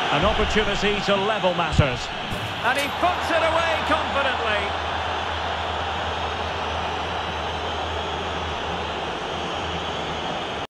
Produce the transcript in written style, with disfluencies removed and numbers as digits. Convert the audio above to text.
An opportunity to level matters. And he puts it away confidently.